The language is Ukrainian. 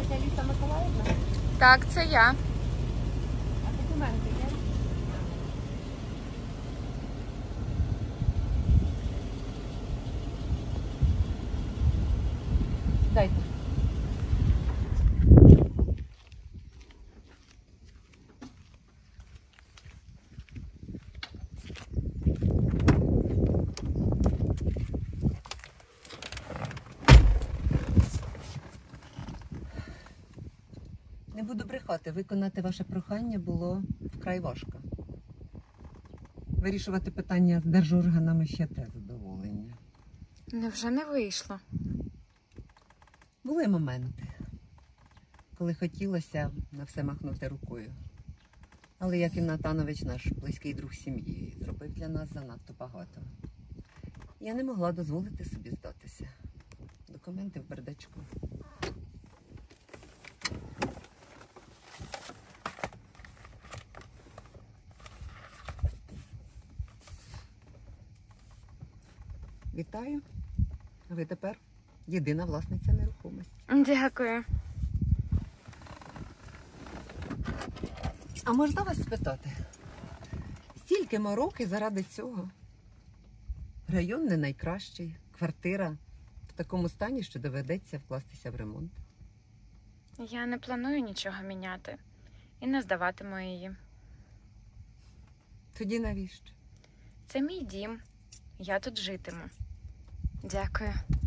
це Аліса Миколаївна? Так, це я. А документи є? Дайте. Не буду брехати, виконати ваше прохання було вкрай важко. Вирішувати питання з держорганами ще те задоволення. Невже не вийшло? Були моменти, коли хотілося на все махнути рукою. Але Яків Натанович, наш близький друг сім'ї, зробив для нас занадто багато. Я не могла дозволити собі здатися. Документи в бардачку. Вітаю. Ви тепер єдина власниця нерухомості. Дякую. А можна вас спитати? Стільки мороки заради цього? Район не найкращий, квартира в такому стані, що доведеться вкластися в ремонт. Я не планую нічого міняти і не здаватиму її. Тоді навіщо? Це мій дім. Я тут житиму. Дякую.